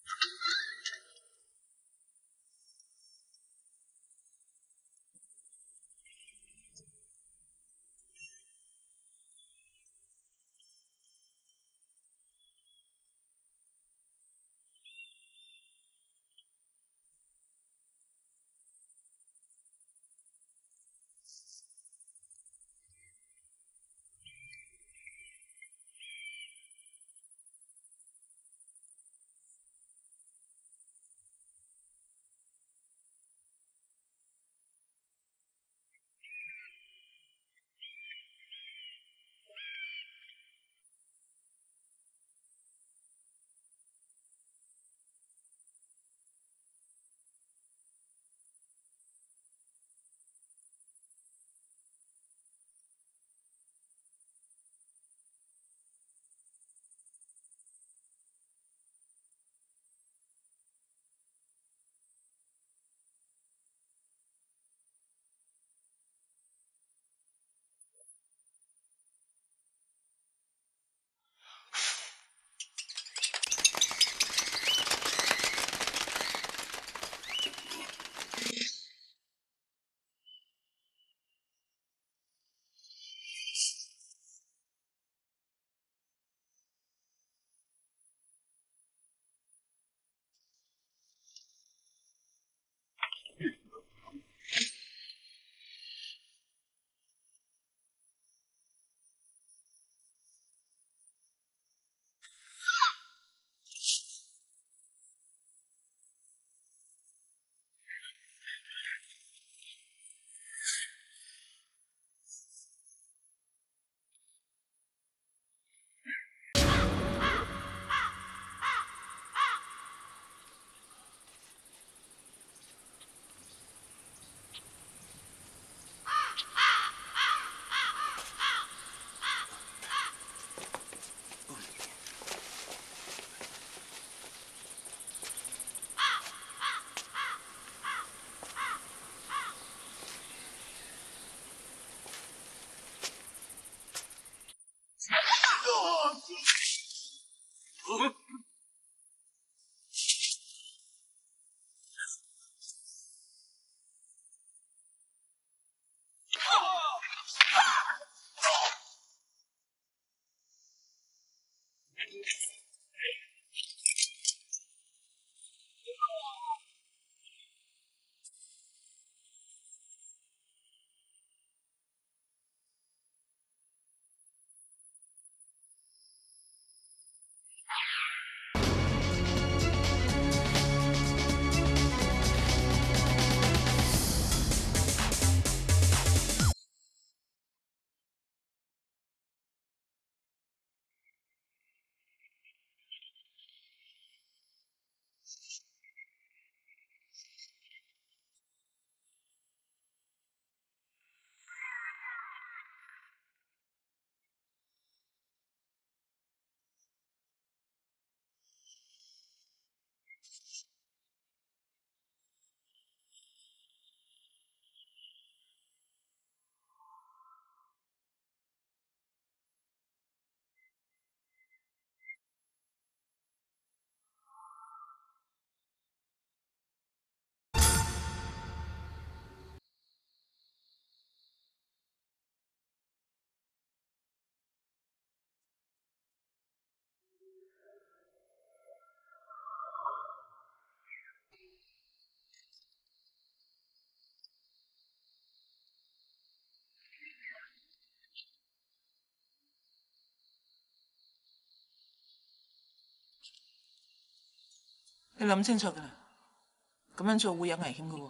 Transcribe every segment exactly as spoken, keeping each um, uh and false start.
你諗清楚㗎啦，咁樣做會有危險㗎喎。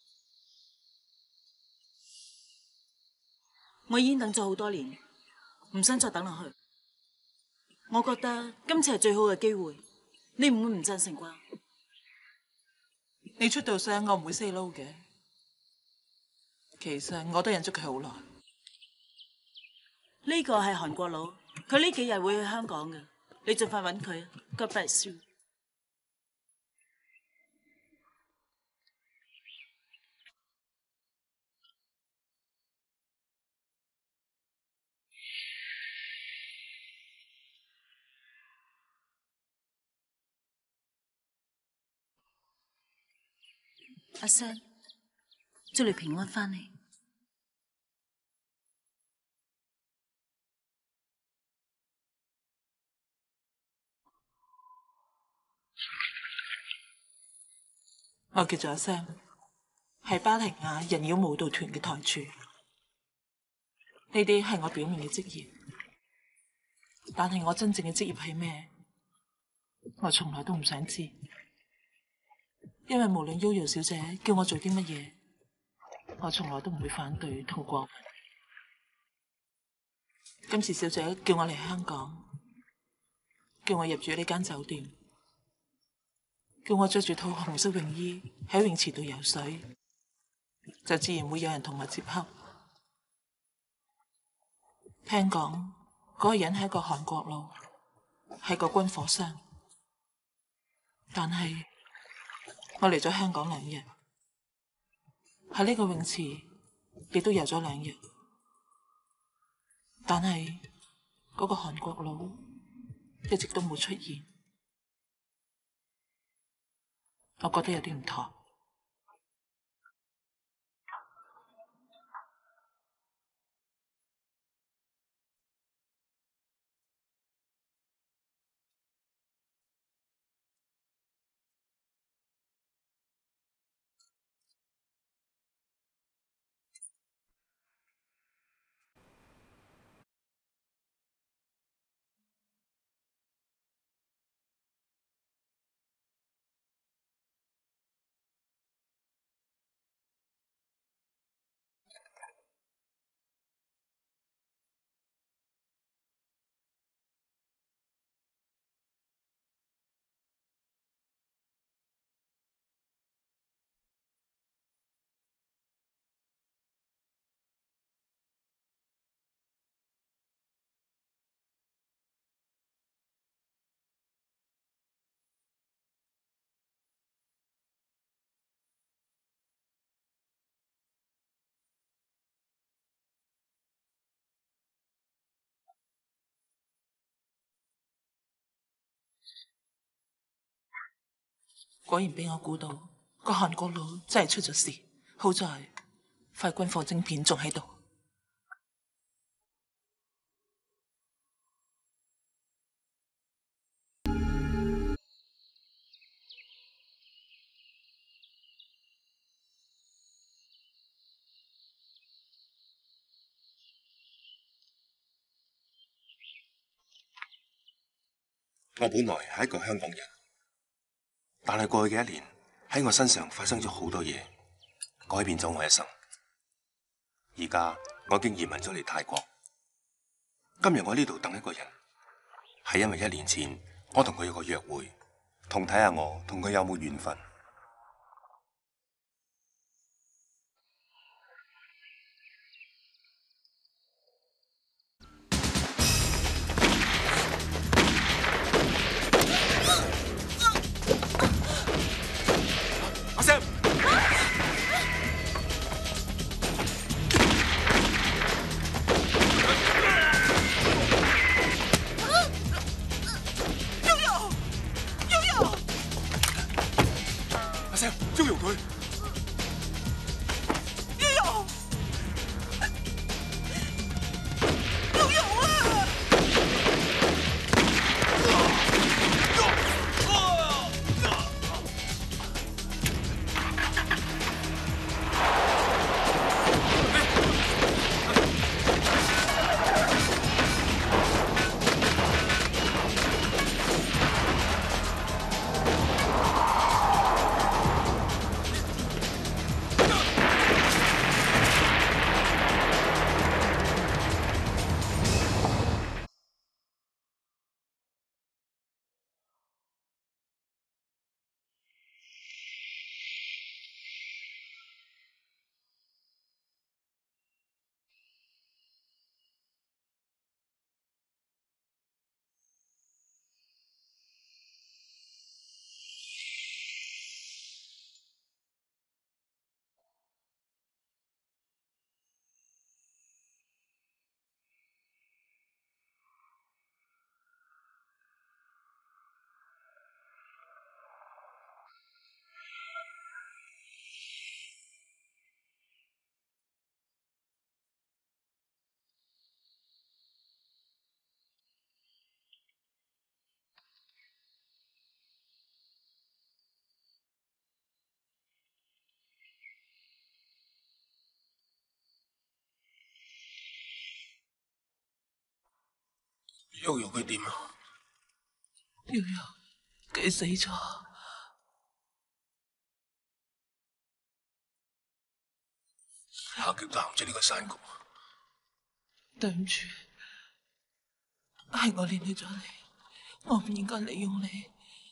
我已經等咗好多年，唔想再等落去。我覺得今次係最好嘅機會，你唔會唔贊成啩？ 你出到聲，我唔會 say no 嘅。其實我都忍咗佢好耐。 呢個係韓國佬，佢呢幾日會去香港嘅，你盡快揾佢。God bless you。 阿 Sam， 祝你平安翻嚟。 我叫做阿 Sam， 係巴提亞人妖舞蹈團嘅台柱。呢啲係我表面嘅職業，但係我真正嘅職業係咩？我從來都唔想知，因為無論 Yoyo 小姐叫我做啲乜嘢，我從來都唔會反對同過問。今次小姐叫我嚟香港，叫我入住呢間酒店，叫我着住套紅色泳衣喺泳池度游水，就自然會有人同我接洽。聽講嗰個人係一個韓國佬，係個軍火商。但係我嚟咗香港兩日，喺呢個泳池亦都游咗兩日，但係嗰個韓國佬一直都冇出現，我覺得有啲唔妥。果然俾我估到，個韓國佬真係出咗事。好在塊軍火晶片仲喺度。 我本來係一個香港人，但係過去嘅一年喺我身上發生咗好多嘢，改變咗我一生。而家我已經移民咗嚟泰國。今日我喺呢度等一個人，係因為一年前我同佢有個約會，同睇下我同佢有冇緣分。阿 Sam， Yoyo，Yoyo， 玉玉佢點啊？ 瑤瑤，佢死咗。 夏桤都陷咗呢個山谷。 對唔住，係我連累咗你，我唔應該利用你。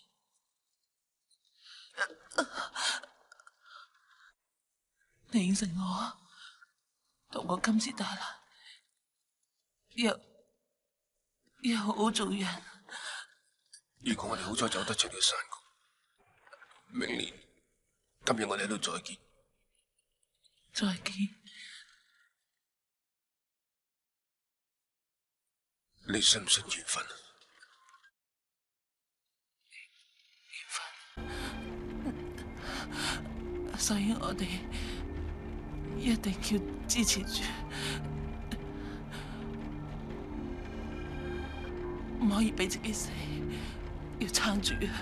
你應承我，同我今次打啦，又又好好做人。 如果我哋好彩走得出呢個山谷，明年今日我哋喺度再見。 再見。 你信唔信緣分啊？ 緣分，所以我哋一定要支持住，唔可以俾自己死，要撐住啊！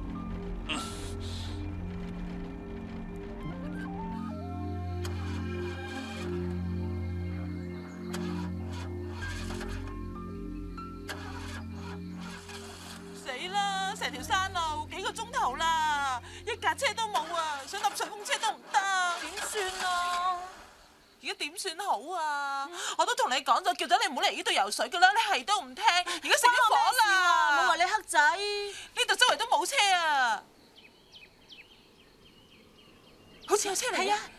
成條山路幾個鐘頭啦，一架車都冇啊！想搭順風車都唔得，點算啊？而家點算好啊？嗯、我都同你講咗，叫咗你唔好嚟呢度游水噶啦，你係都唔聽，而家熄咗火啦！ 冇話你黑仔， 呢度周圍都冇車啊！好似有車嚟。係啊！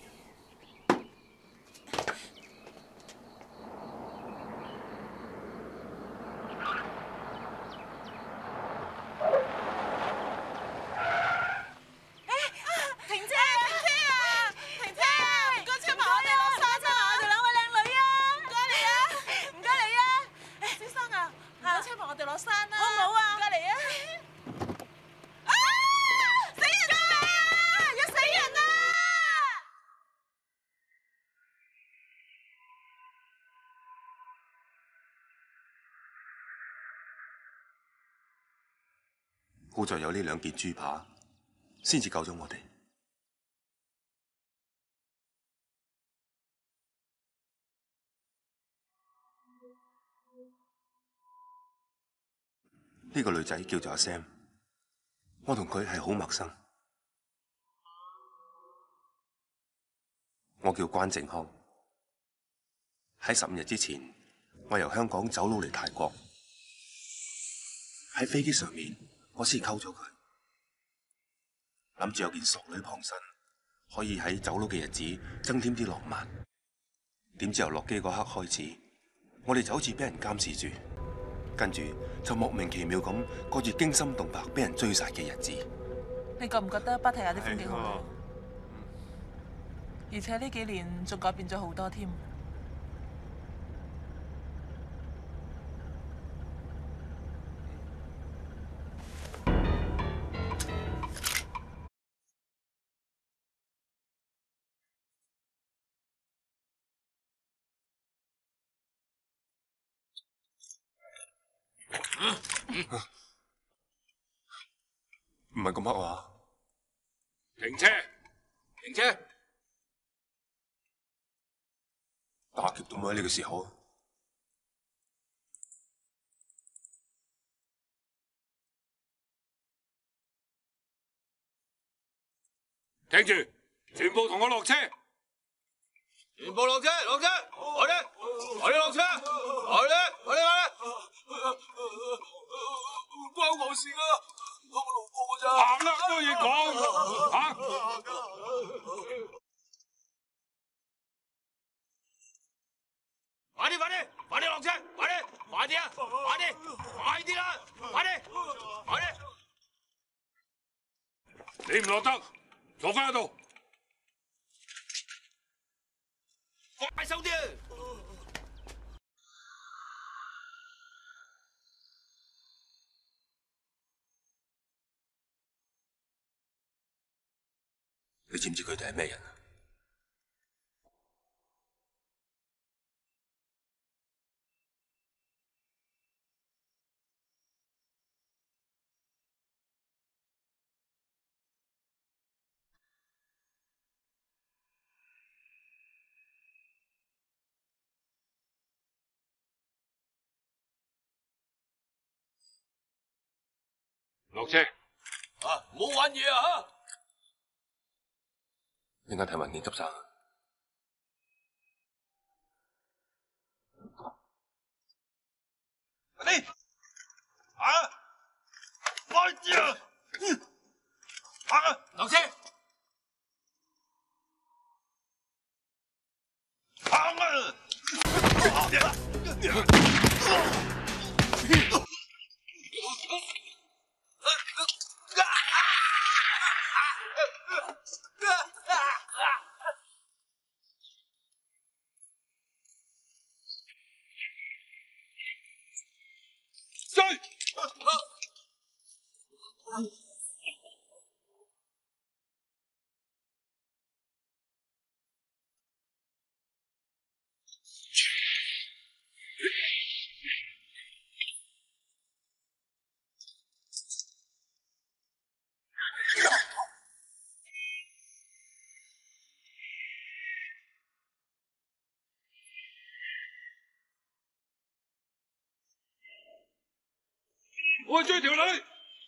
好在有呢兩件豬扒，先至救咗我哋。呢個女仔叫做阿 Sam， 我同佢係好陌生。我叫關正康。喺十五日之前，我由香港走佬嚟泰國，喺飛機上面，我先溝咗佢，諗住有件淑女傍身，可以喺走佬嘅日子增添啲浪漫。點知由落機嗰刻開始，我哋就好似俾人監視住，跟住就莫名其妙咁過住驚心動魄、俾人追殺嘅日子。 你覺唔覺得芭提雅啲風景好？而且呢幾年仲改變咗好多添。 唔係咁黑啊！ 停車！停車！ 打劫都冇喺呢個時候。 聽住，全部同我落車！全部落車，落車！快啲，快啲落車！快啲，快啲，快啲！唔關我事啊！我路過㗎咋。行啦，多嘢講，行！快啲，快啲，快啲落車！快啲，快啲啊！快啲，快啲啦！快啲，快啲！你唔落得，坐翻喺度。快手啲！ 你知唔知佢哋係咩人啊？ 落車啊！唔好玩嘢啊！ 應該睇文件執生。 你啊！快啲啊！行啊！落車！行啊！追！我追條女。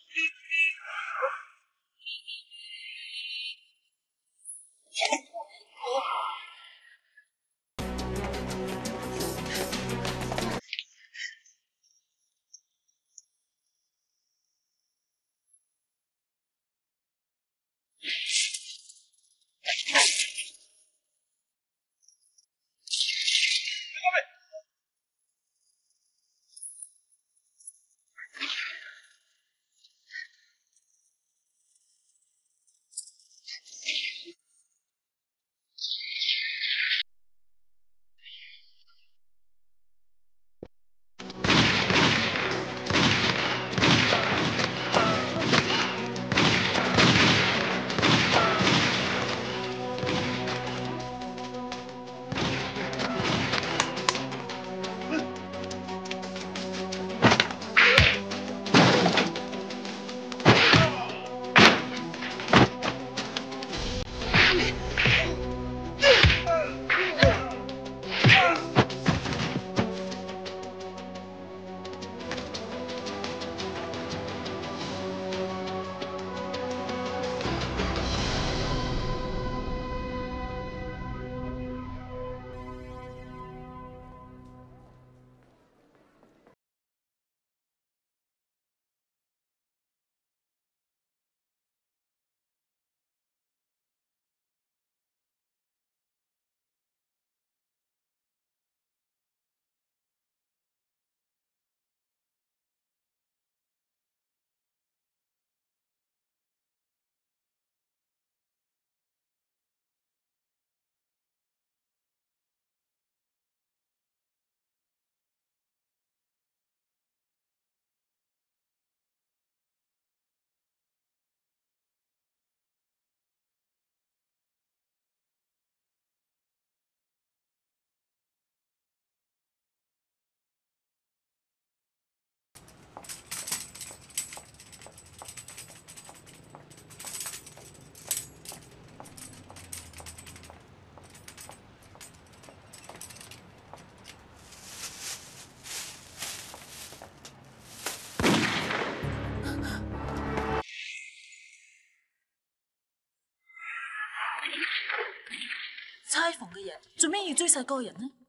差房嘅人做咩要追殺嗰個人呢？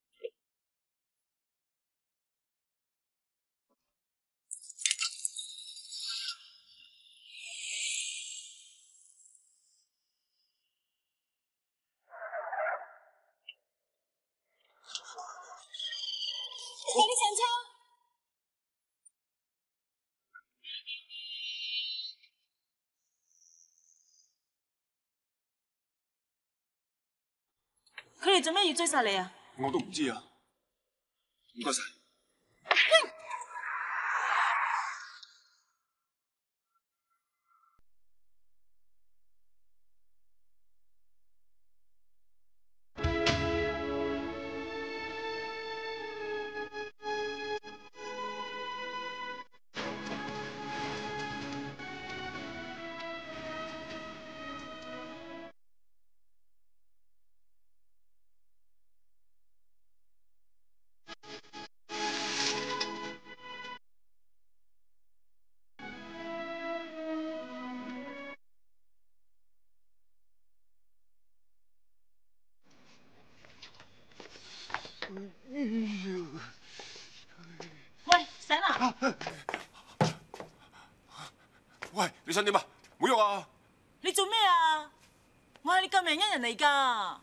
快啲上車！佢哋做咩要追殺你啊？ 我都唔知啊。唔該晒。 喂，醒啦！ 喂，你想點啊？唔好喐啊！ 你做咩啊？我係你救命恩人嚟㗎。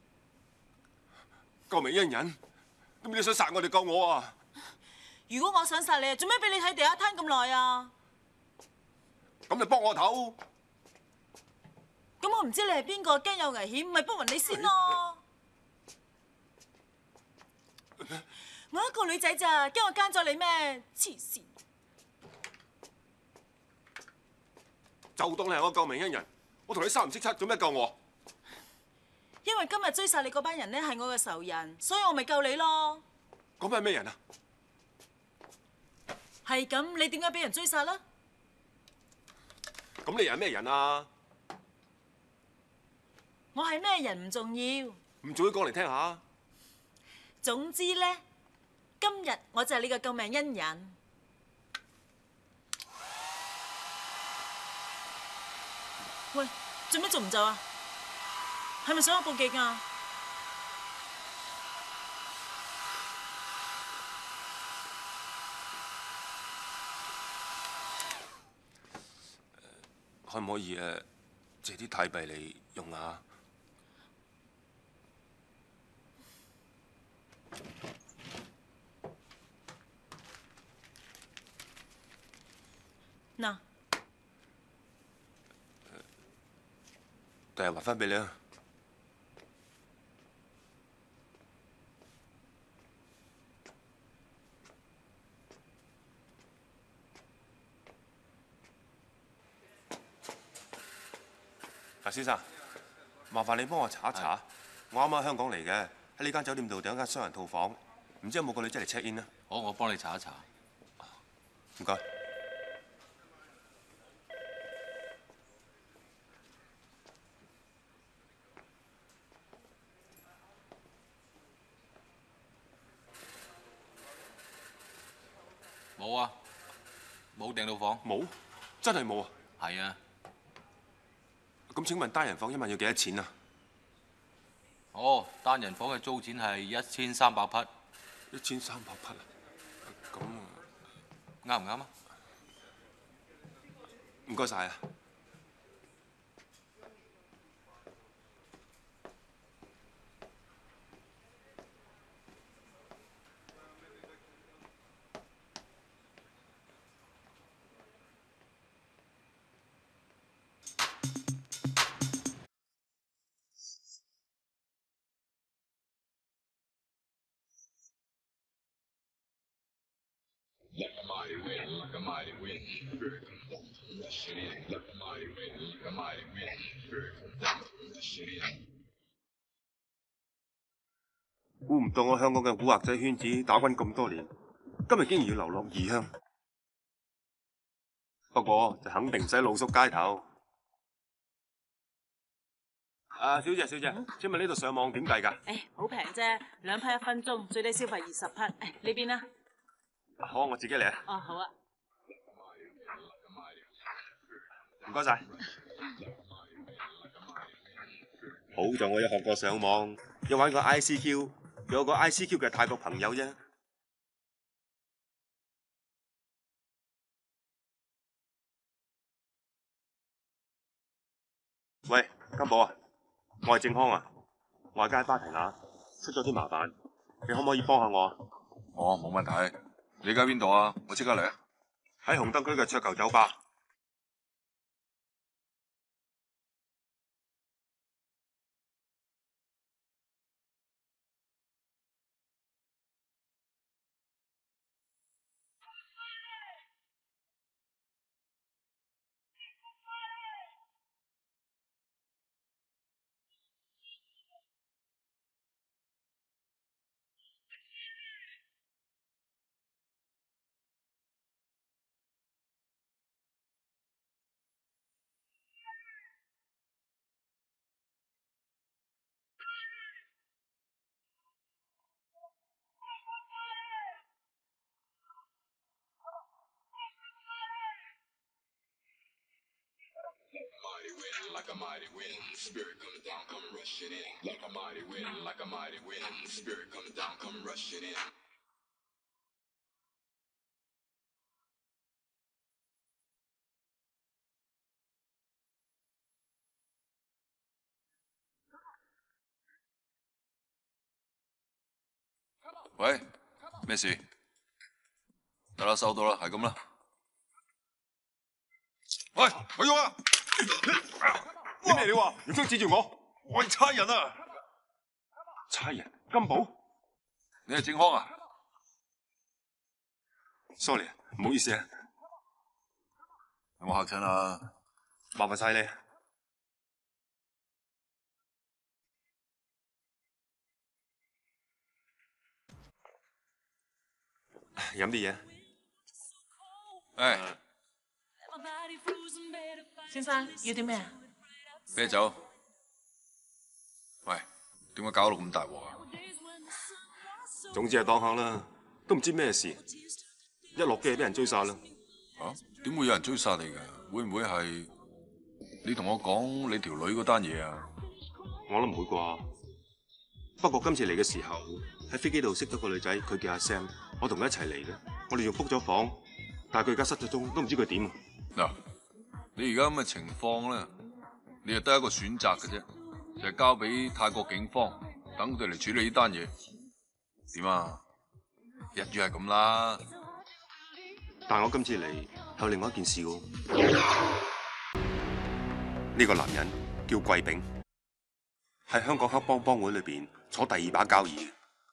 救命恩人，咁你想殺我哋救我啊？ 如果我想殺你，做咩俾你睇地下攤咁耐啊？ 咁你幫我頭。 咁我唔知你係邊個，驚有危險，咪不暈你先咯。我一個女仔咋，驚我奸咗你咩？黐線！ 就當你係我救命恩人，我同你三唔識七，做咩救我？ 因為今日追殺你嗰班人咧係我嘅仇人，所以我咪救你咯。 嗰班係咩人啊？ 係咁，你點解俾人追殺啦？ 咁你又係咩人啊？ 我係咩人唔重要， 唔早啲講嚟聽下。 總之咧，今日我就係你嘅救命恩人。喂，做咩仲唔走啊？係咪想我報警啊？ 可唔可以誒借啲泰幣嚟用下？ 嗱， 第日還翻俾你啊！嗱，先生，麻煩你幫我查一查，我啱啱香港嚟嘅，喺呢間酒店度訂一間雙人套房，唔知有冇個女仔嚟 check in 呢？ 好，我幫你查一查。 唔該。 冇啊，冇訂到房。 冇，真係冇啊！ 係啊。 咁請問單人房一晚要幾多錢啊？ 哦，單人房嘅租錢係一千三百匹。 一千三百匹啊？咁啊， 啱唔啱啊？ 唔該晒啊！估唔到我香港嘅古惑仔圈子打滾咁多年，今日竟然要流落異鄉。不過就肯定唔使露宿街頭。啊，小姐小姐，請問呢度上網點計㗎？ 誒，好平啫，兩匹一分鐘，最低消費二十匹。誒，呢邊啦。 好，我自己嚟啊。 哦，好啊。 唔該晒。好在我有學過上網，有玩過 I C Q， 有個 I C Q 嘅泰國朋友啫。喂，金寶啊，我係正康啊，我係街巴提亞，出咗啲麻煩，你可唔可以幫下我啊？ 哦，冇問題。你而家邊度啊？我即刻嚟啊！ 喺紅燈區嘅桌球酒吧。 喂，咩事？得啦，收到啦，係咁啦。喂，我喐啊！ 咩咩料啊？用槍指住我！ 我係差人啊！ 差人金寶你係正康啊 ？sorry， 唔好意思啊， 有冇嚇親啊？ 麻煩晒你。飲啲嘢。 誒， 先生要啲咩啊？ 啤酒。喂，點解搞到咁大鑊啊？ 總之係當客啦，都唔知咩事，一落機就俾人追殺啦。 啊？點會有人追殺你㗎？會唔會係你同我講你條女嗰單嘢啊？ 我諗唔會啩。不過今次嚟嘅時候喺飛機度識到個女仔，佢叫阿 Sam， 我同佢一齊嚟嘅。我哋仲 book 咗房，但係佢而家失咗蹤，都唔知佢點。 嗱，你而家咁嘅情況咧，你就得一個選擇嘅啫，就係交俾泰國警方，等佢哋嚟處理呢單嘢。點啊？日語係咁啦。 但我今次嚟係有另外一件事喎。呢個男人叫桂炳，喺香港黑幫幫會裏邊坐第二把交椅。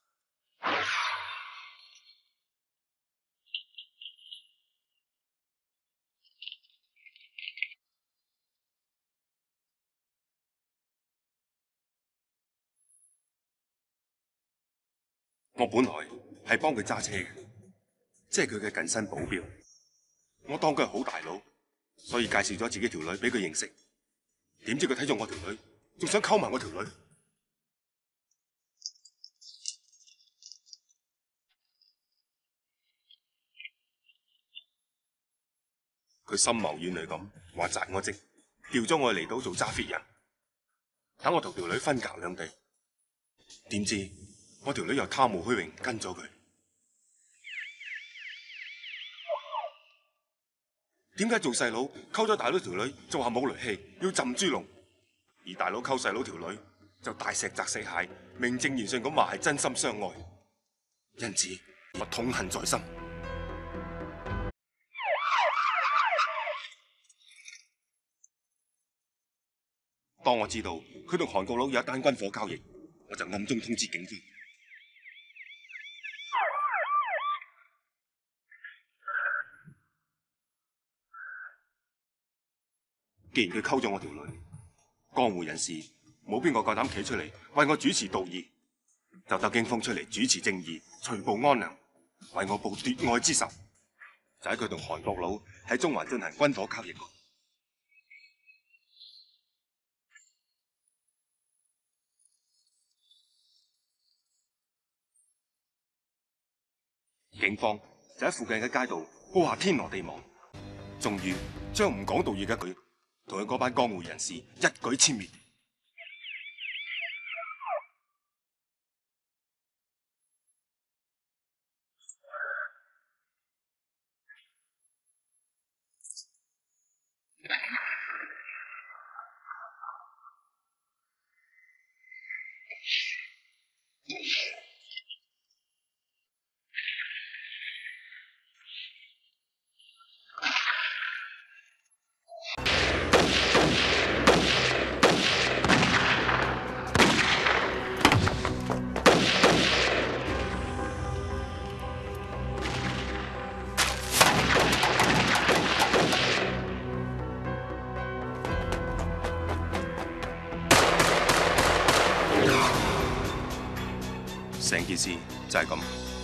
我本來係幫佢揸車嘅，即係佢嘅近身保鏢。我當佢係好大佬，所以介紹咗自己條女俾佢認識。點知佢睇中我條女，仲想溝埋我條女。佢深謀遠慮咁話摘我職，調咗我嚟到做揸 fit 人，等我同條女分隔兩地。點知我條女又貪慕虛榮跟咗佢。點解做細佬溝咗大佬條女就話冇雷氣，要浸豬籠，而大佬溝細佬條女就大石砸死蟹，名正言順咁話係真心相愛。因此我痛恨在心。當我知道佢同韓國佬有一單軍火交易，我就暗中通知警方。既然佢溝咗我條女，江湖人士冇邊個夠膽企出嚟為我主持道義，就等警方出嚟主持正義，除暴安良，為我報奪愛之仇。就喺佢同韓國佬喺中環進行軍火交易。警方就喺附近嘅街道布下天羅地網，終於將唔講道義嘅佢同佢嗰班江湖人士一舉殲滅。成件事就係咁。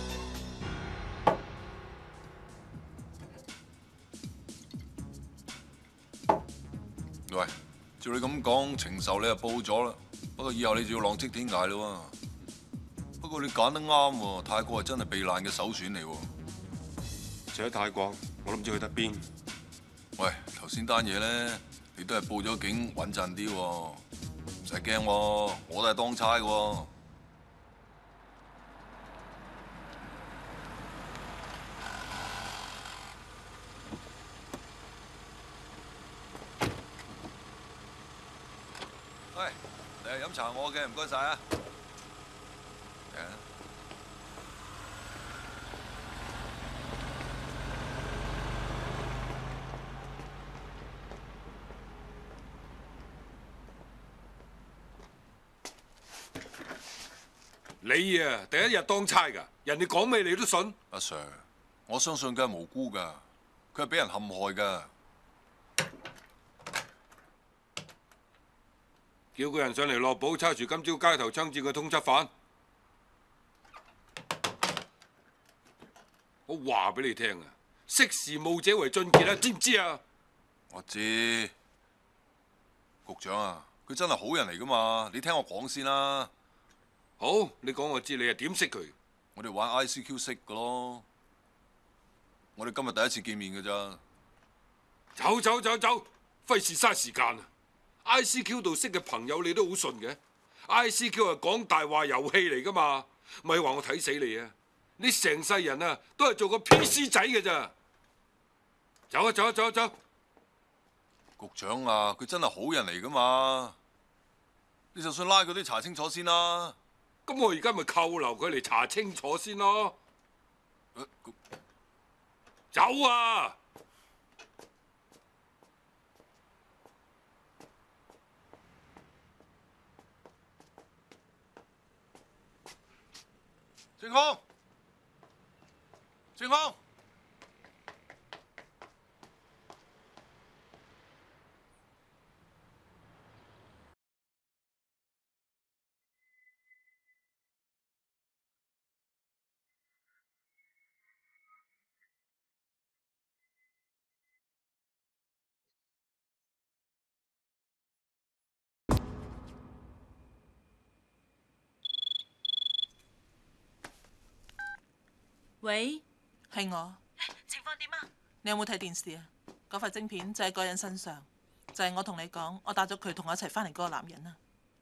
喂，照你咁講，情仇你就報咗啦。不過以後你就要浪跡天涯咯喎。不過你揀得啱喎，泰國係真係避難嘅首選嚟喎。 除咗泰國，我都唔知去得邊。 喂，頭先單嘢咧， 你都係報咗警穩陣啲喎，唔使驚喎，我都係當差嘅喎。喂，你係飲茶我嘅，唔該晒啊！嚟啊！ 你啊，第一日當差㗎，人哋講咩你都信？ 阿 Sir， 我相信佢係無辜㗎，佢係俾人陷害㗎。 叫個人上嚟落簿，抄住今朝街頭槍戰嘅通緝犯。我話俾你聽啊，識時務者為俊傑啊，知唔知啊？ 我知，局長啊，佢真係好人嚟㗎嘛，你聽我講先啦。 好，你講我知，你係點識佢？ 我哋玩 I C Q 識㗎咯，我哋今日第一次見面㗎咋。 走走走走，費事嘥時間啊 ！I C Q 度識嘅朋友你都好信嘅 ，I C Q 係講大話遊戲嚟㗎嘛，咪話我睇死你啊！你成世人啊，都係做個 P C 仔嘅咋。走啊走啊走啊走！ 局長啊，佢真係好人嚟㗎嘛，你就算拉佢都查清楚先啦。 咁我而家咪扣留佢嚟查清楚先咯。 呃、 走啊！ 正康，正康。 喂， 係我。 情況點啊？ 你有冇睇電視啊？嗰塊晶片就喺嗰個人身上，就係我同你講，我帶咗佢同我一齊翻嚟嗰個男人啊。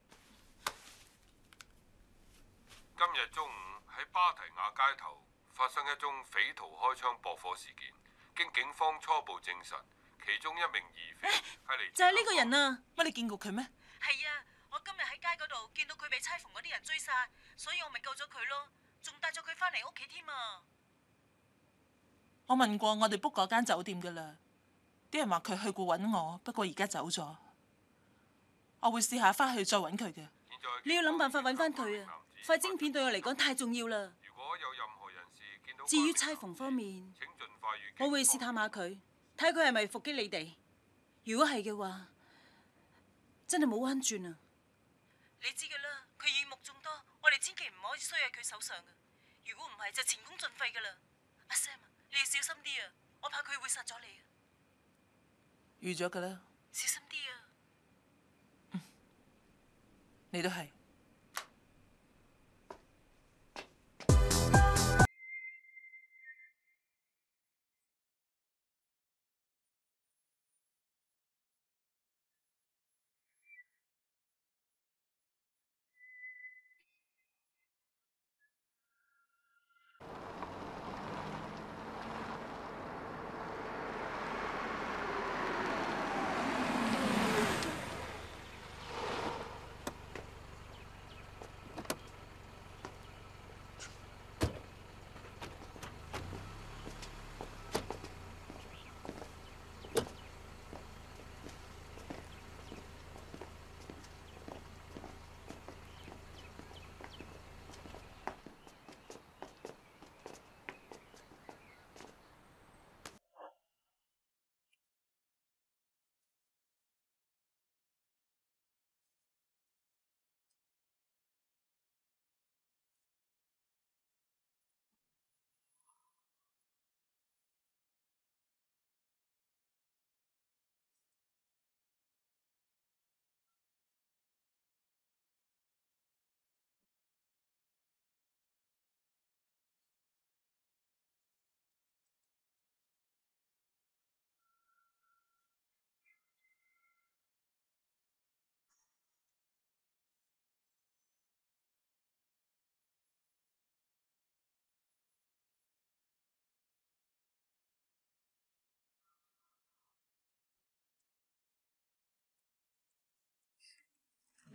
今日中午喺巴提亞街頭發生一宗匪徒開槍駁火事件，經警方初步證實，其中一名疑匪係嚟就係呢個人啊！ 乜你見過佢咩？ 係啊，我今日喺街嗰度見到佢被差縫嗰啲人追殺，所以我咪救咗佢咯，仲帶咗佢翻嚟屋企添啊！ 我問過我哋 book 嗰間酒店噶啦，啲人話佢去過揾我，不過而家走咗。我會試下翻去再揾佢嘅。 你要諗辦法揾翻佢啊！塊晶片對我嚟講太重要啦。 如果有任何人士見到， 至於差縫方面， 請盡快與我會試探下佢，睇佢係咪伏擊你哋。如果係嘅話，真係冇彎轉啊！你知噶啦，佢耳目眾多，我哋千祈唔可以衰喺佢手上噶。如果唔係，就前功盡廢噶啦。阿 Sam，你要小心啲啊！我怕佢會殺咗你啊！ 預咗噶啦， 小心啲啊！ 嗯，你都係。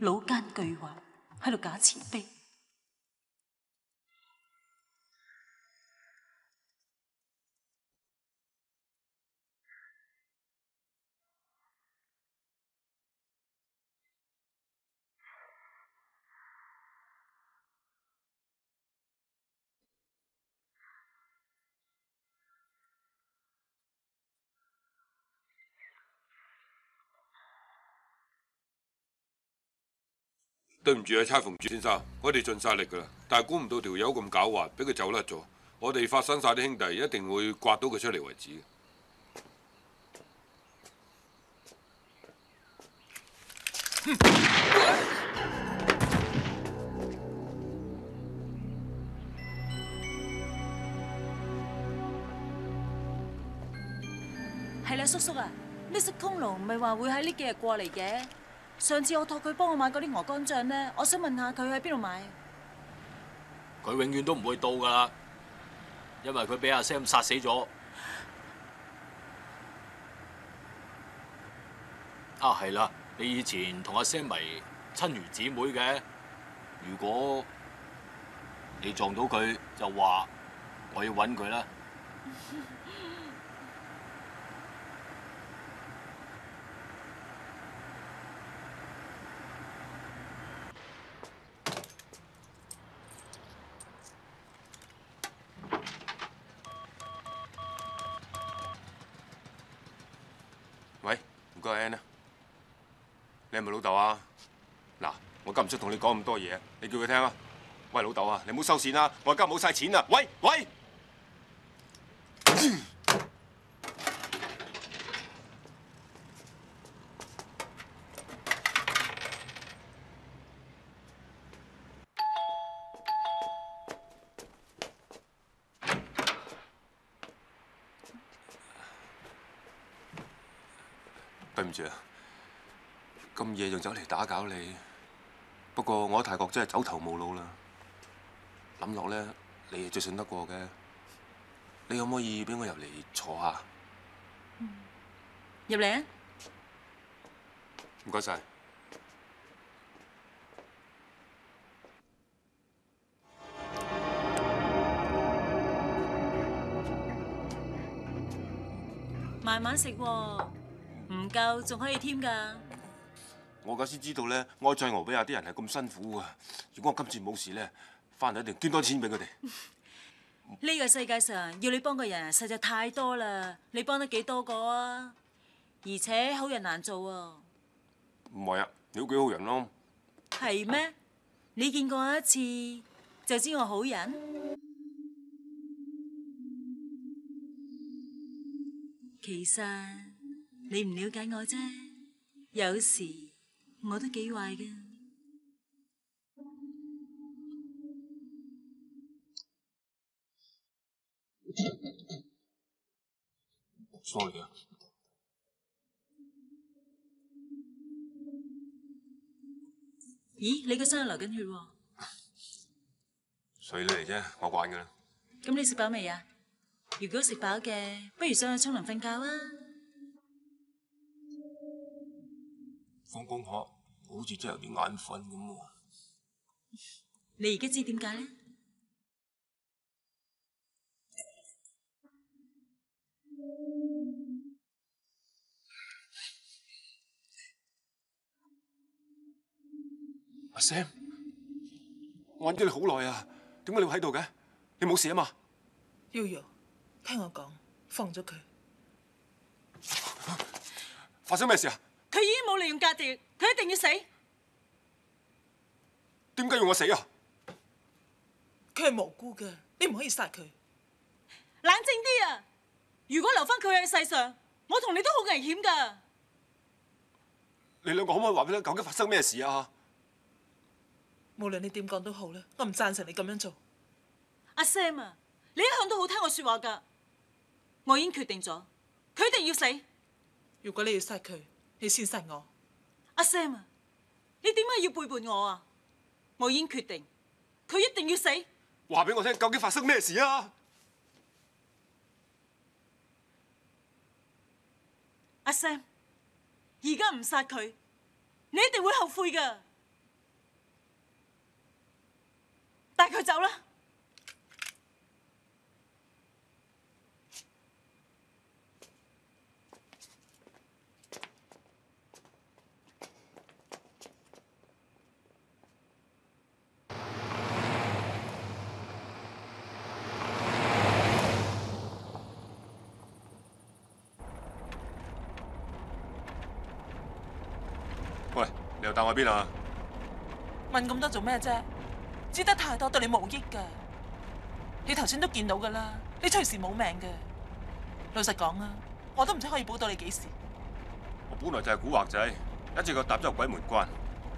老奸巨猾，喺度假慈悲。 對唔住啊，差馮主先生，我哋盡晒力噶啦，但係估唔到條友咁狡猾，俾佢走甩咗。我哋發生晒啲兄弟，一定會刮到佢出嚟為止。 係啦，叔叔啊，呢色空龍咪話會喺呢幾日過嚟嘅。上次我託佢幫我買嗰啲鵝肝醬咧，我想問下佢喺邊度買？ 佢永遠都唔會到噶啦，因為佢俾阿 Sam 殺死咗。啊，係啦，你以前同阿 Sam 咪親如姊妹嘅。如果你撞到佢，就話我要揾佢啦。 喂，唔該 Ann 啊，你係咪老豆啊？嗱，我今唔出同你講咁多嘢，你叫佢聽啊。喂，老豆啊，你唔好收線啦，我而家冇晒錢啦。喂喂，對唔住啊，咁夜仲走嚟打攪你。不過我喺泰國真係走投無路啦。諗落咧，你係最信得過嘅。你可唔可以俾我入嚟坐下？ 入嚟啊！ 唔該晒。 慢慢食喎，唔夠仲可以添㗎。 我而家先知道咧，埃塞俄比亞啲人係咁辛苦啊！如果我今次冇事咧，翻嚟一定捐多錢俾佢哋。 呢個世界上要你幫嘅人實在太多啦，你幫得幾多個啊？而且好人難做啊。 唔係啊，你都幾好人咯。 係咩？你見過我一次就知我好人？其實你唔了解我啫，有時我都幾壞㗎。 sorry 啊。 咦，你個身流緊血喎？ 水嚟啫，我慣㗎啦。 咁你食飽未啊？如果食飽嘅，不如上去沖涼瞓覺啊！ 放工學好似真係有啲眼瞓咁喎。 你而家知點解咧？ 阿 Sam，我揾咗你好耐啊，點解你會喺度嘅？你冇事啊嘛 ？Yoyo， 聽我講，放咗佢。 發生咩事啊？ 佢已經冇利用價值，佢一定要死。 點解要我死啊？ 佢係無辜嘅，你唔可以殺佢。 冷靜啲啊！如果留翻佢喺世上，我同你都好危險㗎。 你兩個可唔可以話俾我究竟發生咩事啊？ 無論你點講都好啦，我唔贊成你咁樣做。 阿 Sam 啊，你一向都好聽我說話㗎。我已經決定咗，佢一定要死。 如果你要殺佢，你先殺我。 阿 Sam 啊，你點解要背叛我啊？我已經決定，佢一定要死。 話俾我聽，究竟發生咩事啊？ 阿 Sam，而家唔殺佢，你一定會後悔㗎。 走啦！ 喂，你又帶我去邊啊？ 問咁多做咩啫？知得太多對你冇益㗎。你頭先都見到㗎啦，你隨時冇命嘅。老實講啊，我都唔知可以保到你幾時。 我本來就係古惑仔，一隻腳踏咗入鬼門關。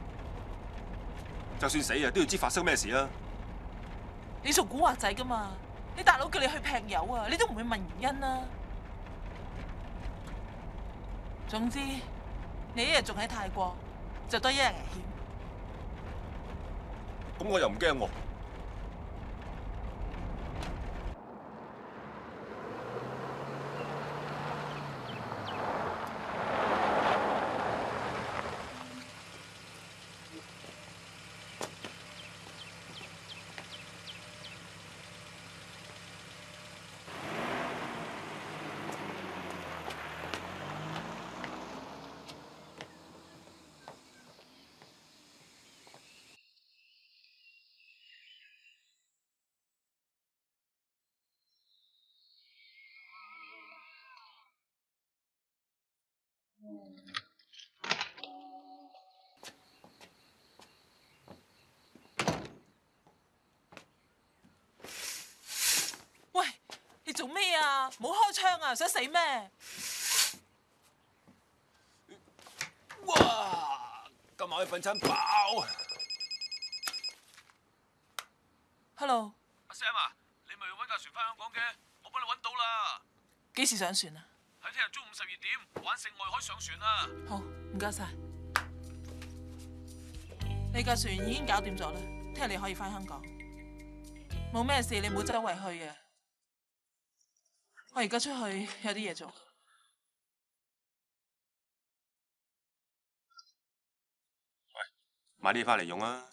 就算死啊，都要知發生咩事啊！ 你做古惑仔㗎嘛？你大佬叫你去劈友啊，你都唔會問原因啦。總之，你一日仲喺泰國，就多一日危險。 咁我又唔驚喎。 喂，你做咩啊？冇開槍啊！想死咩？ 哇！今晚去瞓餐飽。 Hello， 阿 Sam 啊，你咪要揾架船翻香港嘅，我幫你揾到啦。 幾時上船啊？ 喺聽日中午十二點玩盛外海上船啊！ 好，唔該晒。你架船已經搞掂咗啦，聽日你可以翻香港。冇咩事，你唔好周圍去嘅。我而家出去有啲嘢做。 喂，買啲嘢翻嚟用啊！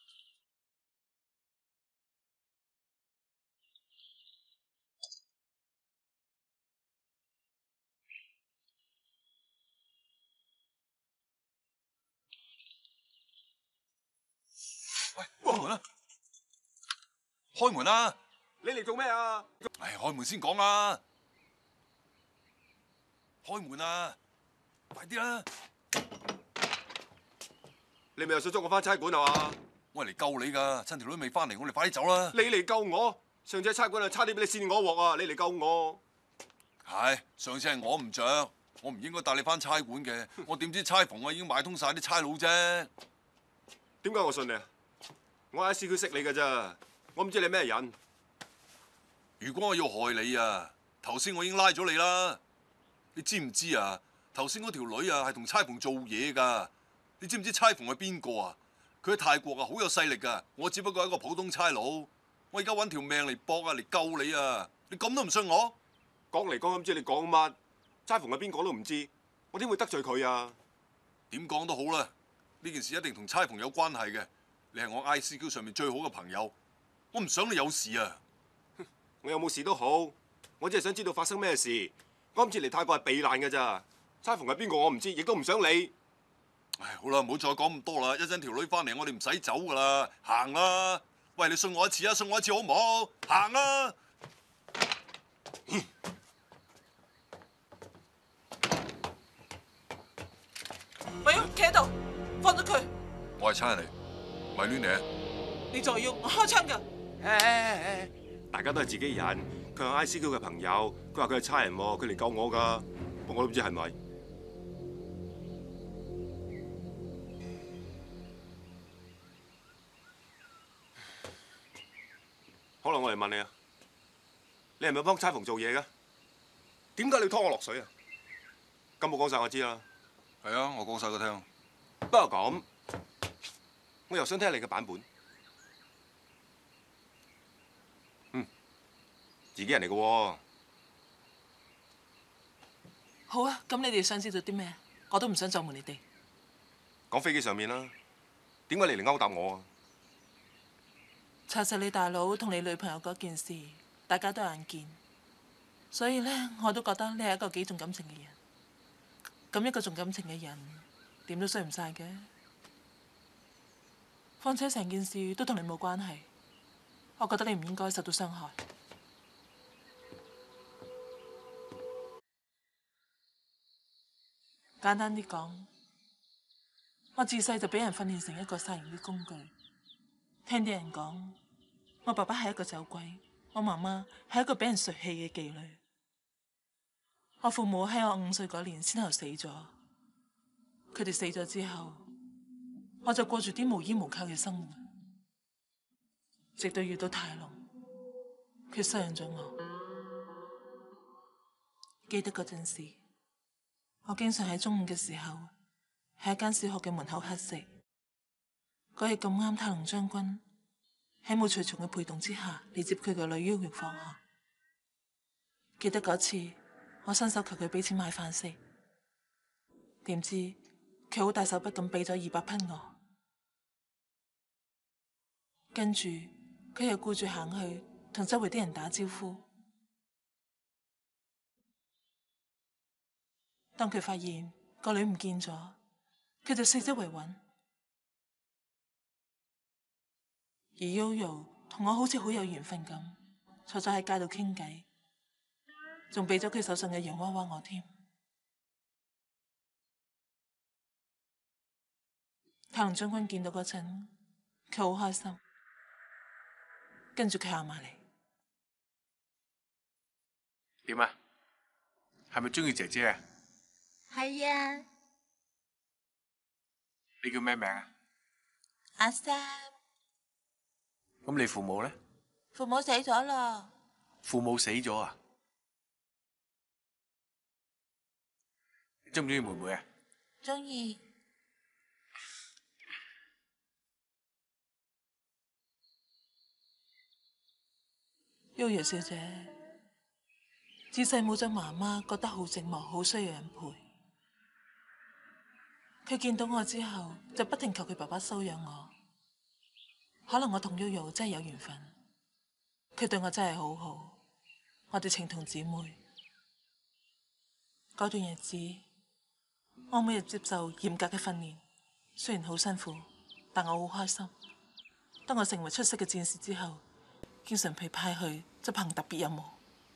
喂，開門啦！開門啦！ 你嚟做咩啊？ 唉，開門先講啊！開門啊！快啲啦！ 你咪又想捉我翻差館啊嘛？ 我係嚟救你㗎，趁條女未翻嚟，我哋快啲走啦！ 你嚟救我？上次喺差館啊，差啲俾你扇我鑊啊！你嚟救我？ 係上次係我唔着，我唔應該帶你翻差館嘅。我點知差房啊已經買通晒啲差佬啫？ 點解我信你啊？我喺市區識你㗎咋，我唔知你咩人。 如果我要害你啊，頭先我已經拉咗你啦。你知唔知啊？頭先嗰條女啊係同差房做嘢㗎。你知唔知差房係邊個啊？佢喺泰國啊好有勢力㗎。我只不過係一個普通差佬。我而家揾條命嚟搏啊，嚟救你啊！你咁都唔信我？ 講嚟講咁知你講乜？差房係邊個都唔知，我點會得罪佢啊？ 點講都好啦，呢件事一定同差房有關係嘅。你係我 I C Q 上面最好嘅朋友，我唔想你有事啊！ 我有冇事都好，我只係想知道發生咩事。我今次嚟泰國係避難㗎咋，差房係邊個我唔知，亦都唔想理。 唉，好啦，唔好再講咁多啦，一陣條女翻嚟，我哋唔使走㗎啦，行啦！喂，你信我一次啊，信我一次好唔好？行啦！ 喂，企喺度，放咗佢。 我係差人嚟，唔係亂嚟啊！ 你再要我開槍㗎。 誒誒誒，大家都係自己人。佢係 I C Q 嘅朋友，佢話佢係差人喎，佢嚟救我㗎。不過我都唔知係咪。好啦，我嚟問你啊，你係咪幫差房做嘢㗎？點解你要拖我落水啊？咁我講晒我知啦。 係啊，我講晒佢聽。 不過咁，我又想聽你嘅版本。嗯，自己人嚟嘅喎。 好啊，咁你哋想知道啲咩？我都唔想阻瞞你哋。 講飛機上面啦，點解你嚟勾搭我啊？ 查實你大佬同你女朋友嗰件事，大家都有眼見，所以呢，我都覺得你係一個幾重感情嘅人。咁一個重感情嘅人，點都衰唔晒嘅。況且成件事都同你冇關係，我覺得你唔應該受到傷害。簡單啲講，我自細就俾人訓練成一個殺人嘅工具。聽啲人講，我爸爸係一個酒鬼，我媽媽係一個俾人唾棄嘅妓女。我父母喺我五歲嗰年先後死咗，佢哋死咗之後，我就過住啲無依無靠嘅生活，直到遇到泰龍，佢收養咗我。記得嗰陣時，我經常喺中午嘅時候喺一間小學嘅門口乞食。嗰日咁啱泰龍將軍喺冇隨從嘅陪同之下嚟接佢個女悠悠放學。記得嗰次，我伸手求佢俾錢買飯食，點知佢好大手筆咁俾咗二百匹我，跟住佢又顧住行去同周圍啲人打招呼。當佢發現個女唔見咗，佢就四周圍揾，而悠悠同我好似好有緣分咁，坐咗喺街度傾偈。仲俾咗佢手上嘅洋娃娃我添。泰龍將軍見到嗰陣，佢好開心，跟住佢行埋嚟。 點啊？係咪中意姐姐啊？ 係啊。 你叫咩名啊？ 阿三。 咁你父母咧？ 父母死咗啦。 父母死咗啊？中唔中意妹妹啊？ 中意。 悠悠小姐，自細冇咗媽媽，覺得好寂寞，好需要人陪。佢見到我之後，就不停求佢爸爸收養我。可能我同悠悠真係有緣分，佢對我真係好好，我哋情同姊妹。嗰段日子，我每日接受嚴格嘅訓練，雖然好辛苦，但我好開心。當我成為出色嘅戰士之後，經常被派去執行特別任務。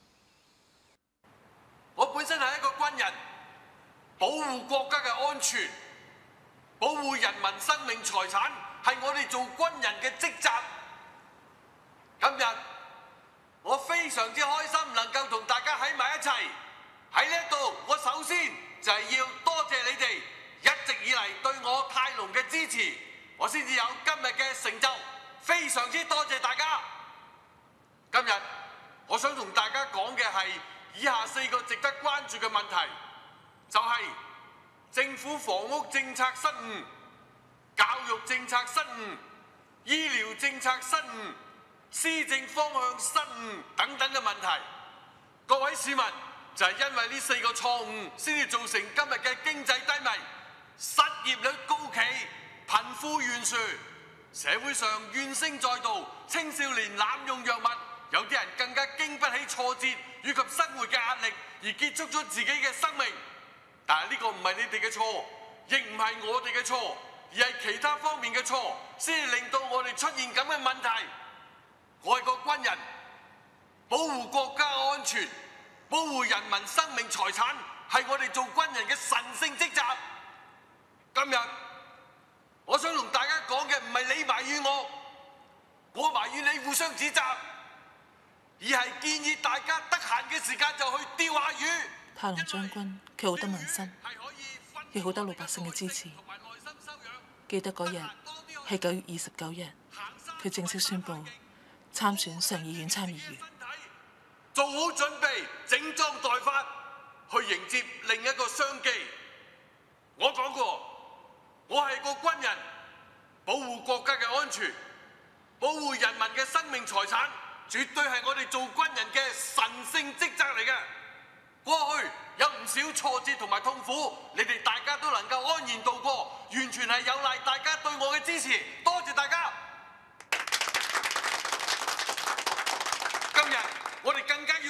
我本身係一個軍人，保護國家嘅安全，保護人民生命財產係我哋做軍人嘅職責。今日我非常之開心，能夠同大家喺埋一齊。喺呢一度，我首先就係要多謝你哋一直以嚟對我泰龍嘅支持，我先至有今日嘅成就，非常之多謝大家。今日我想同大家講嘅係以下四個值得關注嘅問題，就係政府房屋政策失誤、教育政策失誤、醫療政策失誤、施政方向失誤等等嘅問題。各位市民，就係因為呢四個錯誤，先至造成今日嘅經濟低迷、失業率高企、貧富懸殊，社會上怨聲載道，青少年濫用藥物，有啲人更加經不起挫折以及生活嘅壓力，而結束咗自己嘅生命。但係呢個唔係你哋嘅錯，亦唔係我哋嘅錯，而係其他方面嘅錯，先至令到我哋出現咁嘅問題。我係個軍人，保護國家安全，保護人民生命財產係我哋做軍人嘅神聖職責。今日我想同大家講嘅唔係你埋怨我，我埋怨你互相指責，而係建議大家得閒嘅時間就去釣下魚。 泰龍將軍佢好得民心，亦好得老百姓嘅支持。記得嗰日係九月二十九日，佢正式宣布參選上議院參議員。 做好準備，整裝待發，去迎接另一個商機。我講過，我係個軍人，保護國家嘅安全，保護人民嘅生命財產，絕對係我哋做軍人嘅神聖職責嚟嘅。過去有唔少挫折同埋痛苦，你哋大家都能夠安然度過，完全係有賴大家對我嘅支持。多謝大家。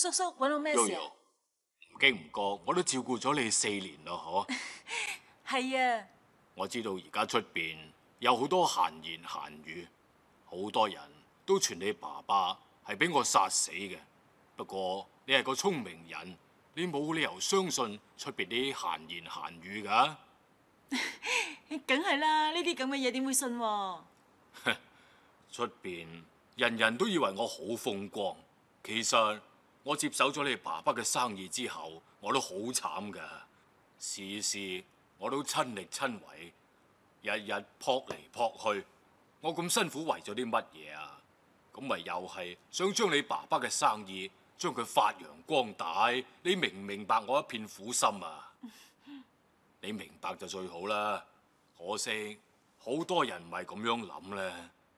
叔叔揾我咩事啊？ 唔經唔覺，我都照顧咗你四年咯，嗬。 係啊， 我知道而家出邊有好多閒言閒語，好多人都傳你爸爸係俾我殺死嘅。不過你係個聰明人，你冇理由相信出邊啲閒言閒語㗎。 梗係啦，呢啲咁嘅嘢點會信喎？ 出邊人人都以為我好風光，其實我接手咗你爸爸嘅生意之後，我都好慘㗎，事事我都親力親為，日日撲嚟撲去，我咁辛苦為咗啲乜嘢啊？咁咪又係想將你爸爸嘅生意將佢發揚光大，你明唔明白我一片苦心啊？你明白就最好啦，可惜好多人唔係咁樣諗咧。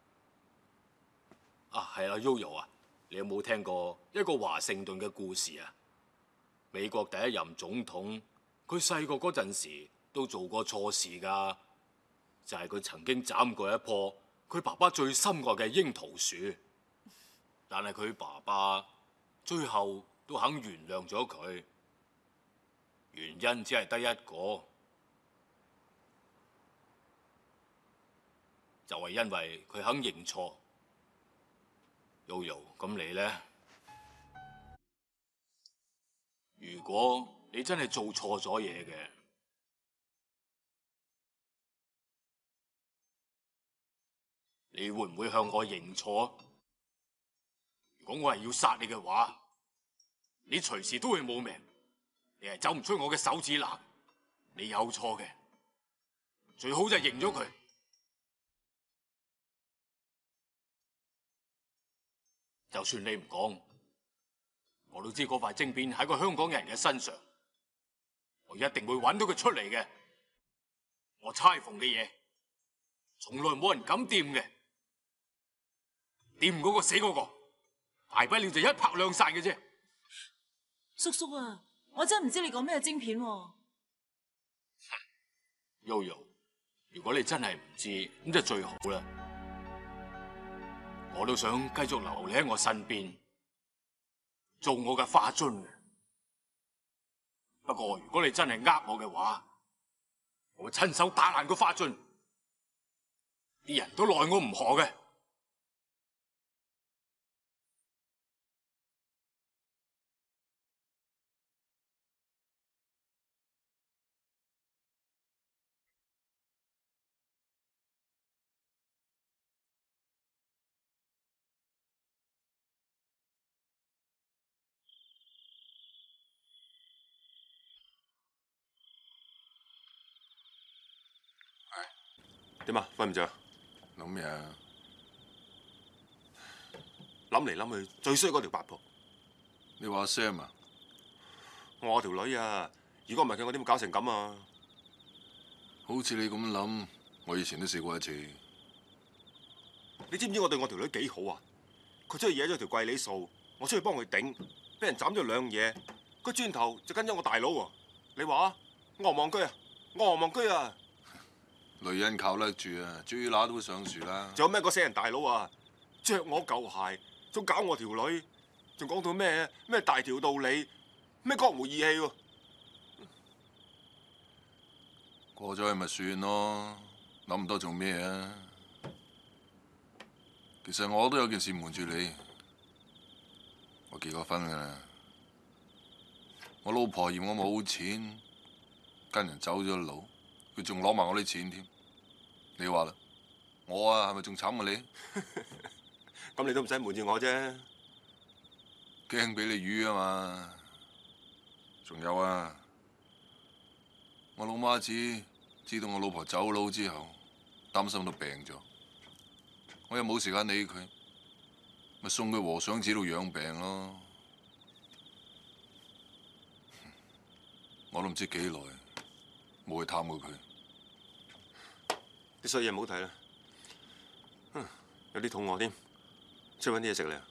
啊，係啦 ，Yoyo 啊，你有冇聽過一個華盛頓嘅故事啊？美國第一任總統，佢細個嗰陣時都做過錯事㗎，就係佢曾經斬過一棵佢爸爸最深愛嘅櫻桃樹，但係佢爸爸最後都肯原諒咗佢，原因只係得一個。就係因為佢肯認錯。Yoyo，咁你呢？如果你真係做錯咗嘢嘅，你會唔會向我認錯？如果我係要殺你嘅話，你隨時都會冇命，你係走唔出我嘅手指罅。你有錯嘅，最好就係認咗佢。就算你唔講，我都知嗰塊晶片喺個香港人嘅身上，我一定會揾到佢出嚟嘅。我釵縫嘅嘢，從來冇人敢掂嘅，掂嗰個死嗰個，大不了就一拍兩散嘅啫。 叔叔啊，我真唔知你講咩晶片喎。 Yoyo，如果你真係唔知，咁就最好啦。我都想繼續留你喺我身邊，做我嘅花樽。不過如果你真係呃我嘅話，我會親手打爛個花樽，啲人都奈我唔何嘅。 點啊？瞓唔着？ 諗嘢啊！ 諗嚟諗去，最衰嗰條八婆。 你話 Sam 啊？ 我條女啊！如果唔係佢，我點會搞成咁啊？ 好似你咁諗，我以前都試過一次。 你知唔知我對我條女幾好啊？佢出去惹咗條貴利數，我出去幫佢頂，俾人斬咗兩嘢，佢轉頭就跟咗我大佬喎。你話啊？我戇居啊！我戇居啊！ 女人靠得住啊，豬乸都會上樹啦。 仲有咩個死人大佬啊？着我舊鞋，仲搞我條女，仲講到咩咩大條道理，咩江湖義氣喎？ 過咗去咪算咯，諗唔多做咩啊？其實我都有件事瞞住你，我結過婚㗎啦。我老婆嫌我冇錢，跟人走咗佬，佢仲攞埋我啲錢添。你話啦，我啊係咪仲慘過你？ 咁你都唔使瞞住我啫， 驚俾你魚啊嘛！仲有啊，我老媽子知道我老婆走佬之後，擔心到病咗，我又冇時間理佢，咪送佢和尚寺度養病咯。我都唔知幾耐冇去探過佢。 啲衰嘢唔好睇啦，有啲肚餓添，出去搵啲嘢食嚟啊！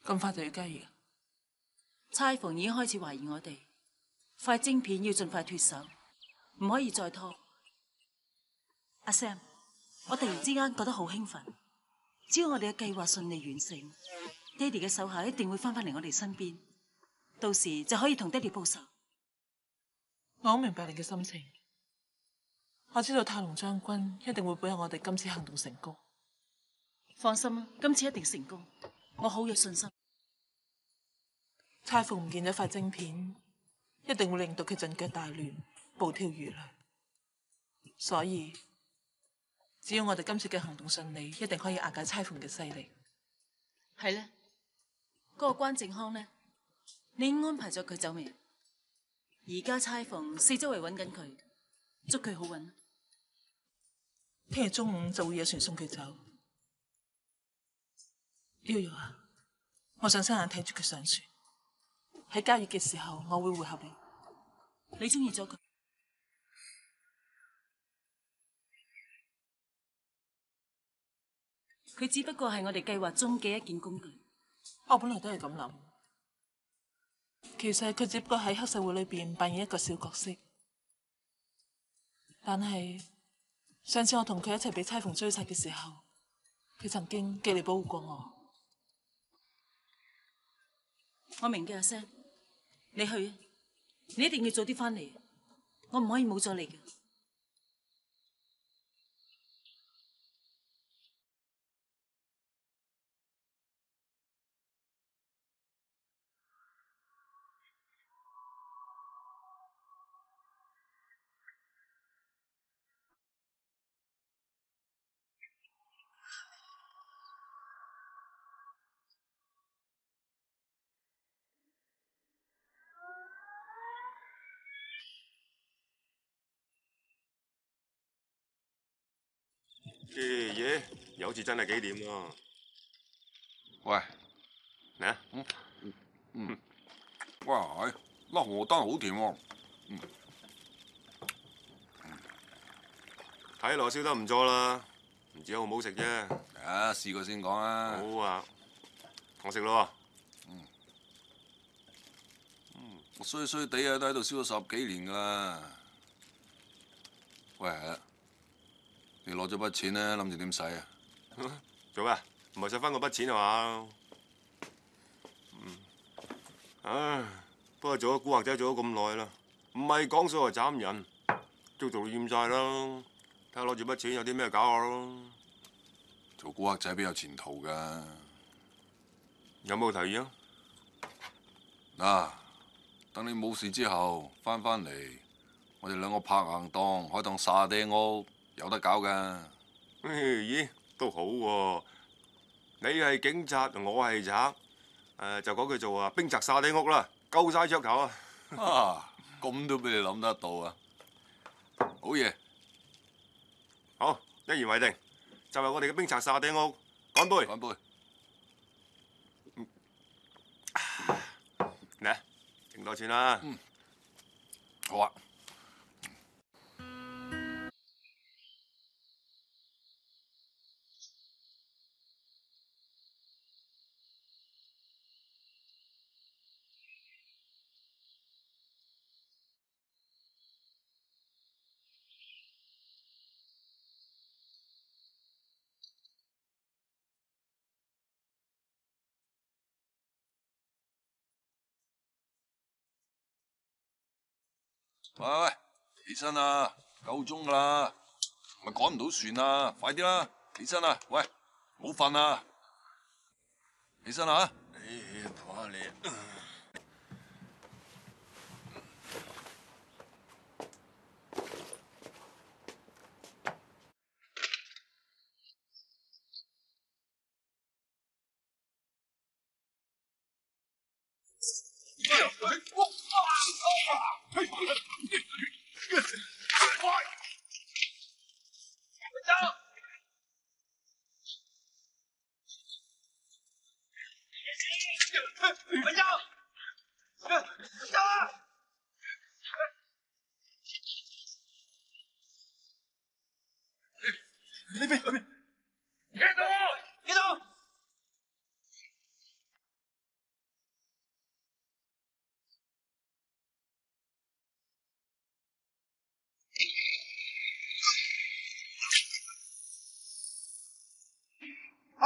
咁快就要交易啊？ 差馮已經開始懷疑我哋，塊晶片要盡快脫手，唔可以再拖。阿 Sam， 我突然之間覺得好興奮，只要我哋嘅計劃順利完成，爹哋嘅手下一定會翻返嚟我哋身邊，到時就可以同爹哋報仇。 我好明白你嘅心情，我知道泰龍將軍一定會保佑我哋今次行動成功。 放心啦，今次一定成功，我好有信心。 差鳳唔見咗塊晶片，一定會令到佢陣腳大亂，暴跳如雷。所以，只要我哋今次嘅行動順利，一定可以瓦解差鳳嘅勢力。 係咧，嗰、那個關正康呢？你已經安排咗佢走未？而家差鳳四周圍揾緊佢，捉佢好揾。 聽日中午就會有船送佢走。悠悠啊，我想親眼睇住佢上船。喺交易嘅時候，我會會合你。 你中意咗佢？佢只不過係我哋計劃中嘅一件工具。 我本來都係咁諗。其實佢只不過喺黑社會裏邊扮演一個小角色。但係上次我同佢一齊俾差鳳追殺嘅時候，佢曾經寄嚟保護過我。 我明嘅，阿 Sam， 你去啊！你一定要早啲翻嚟，我唔可以冇咗你嘅。 嘅嘢又好似真係幾點喎？ 喂， 嚟啊！ 嗯嗯，哇，係辣鵝蛋好甜喎。嗯， 睇落燒得唔錯啦，唔知好唔好食啫。 啊，試過先講啊。 好啊，我食咯。 嗯嗯，我衰衰地啊，都喺度燒咗十幾年噶啦。喂，係啦。你攞咗筆錢咧，諗住點使啊？ 做咩？唔係使翻嗰筆錢係嘛？嗯，唉，不過做咗古惑仔做咗咁耐啦，唔係講數就斬人，都做到厭晒啦。睇下攞住筆錢有啲咩搞下咯。 做古惑仔邊有前途㗎？ 有冇提議啊？ 嗱，等你冇事之後翻返嚟，我哋兩個拍硬檔，開檔沙爹屋。有得搞㗎， 咦，都好喎。你係警察，我係賊，誒就講句做啊，兵宅沙爹屋啦，夠晒噱頭啊！ 啊，咁都俾你諗得到啊！好嘢， 好，一言為定，就係我哋嘅兵宅沙爹屋，乾杯！ 乾杯！ 嚟啊，剩多錢啦。 嗯，好啊。喂喂，起身啦，夠鐘噶啦，咪趕唔到船啦，快啲啦，起身啦，喂，唔好瞓啦，起身啦嚇！ 誒，抱下你。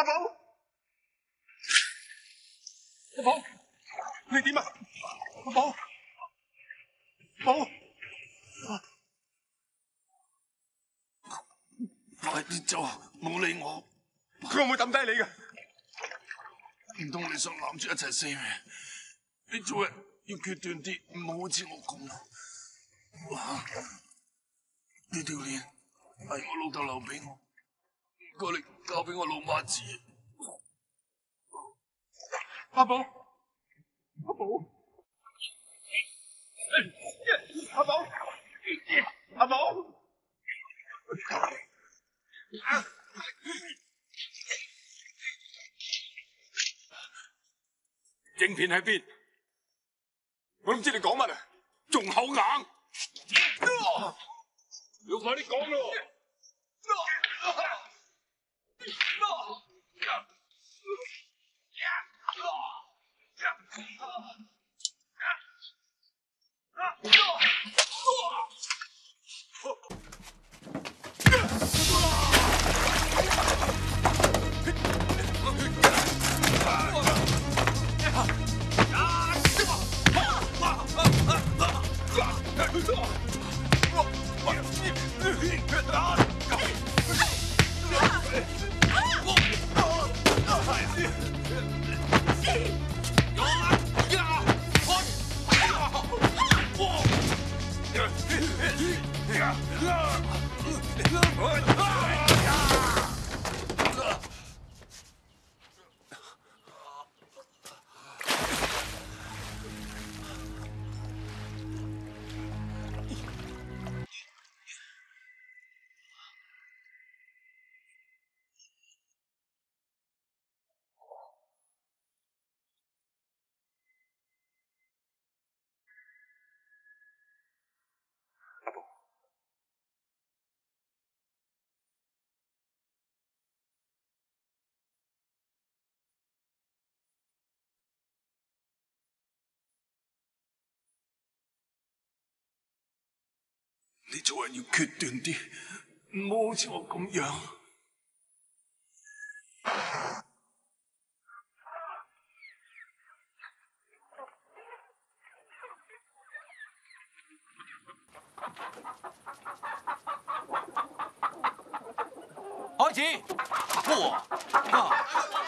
阿寶，阿寶，你點啊？阿寶，寶，快啲走，冇理我。佢會唔會抌低你嘅？唔通你想攬住一齊死咩？你做人要決斷啲，唔好好似我咁。哇！呢條鏈係我老豆留俾我，唔該你交俾我老媽子。阿寶，阿寶，阿寶，阿寶。晶片喺邊？我都唔知你講乜啊！仲口硬，要快啲講咯！你做人要決斷啲，唔好好似我咁樣。 開始，哇！啊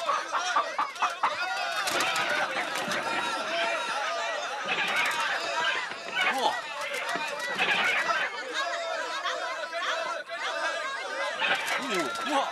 哇！